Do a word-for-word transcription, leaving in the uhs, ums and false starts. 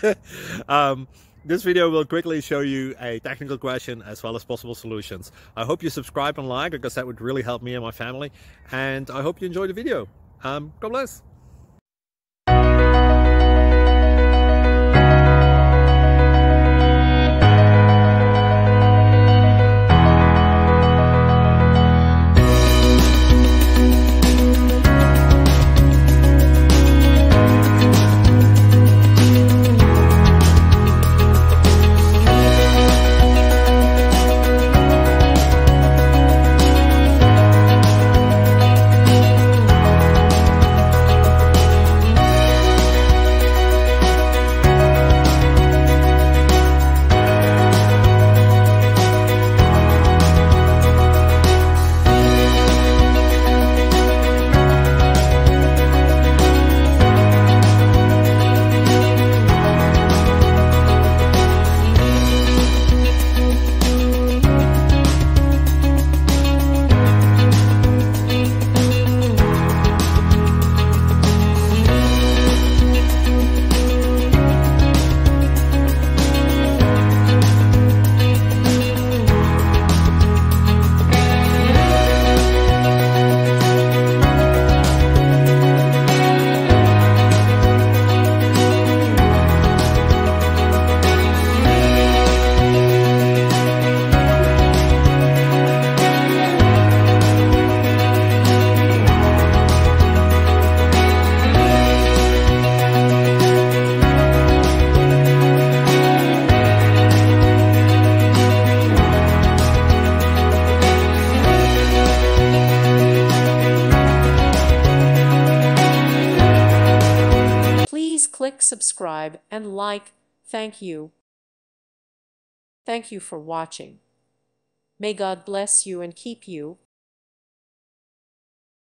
um, this video will quickly show you a technical question as well as possible solutions. I hope you subscribe and like, because that would really help me and my family. And I hope you enjoy the video. Um, God bless. Please click subscribe and like. Thank you. Thank you for watching. May God bless you and keep you.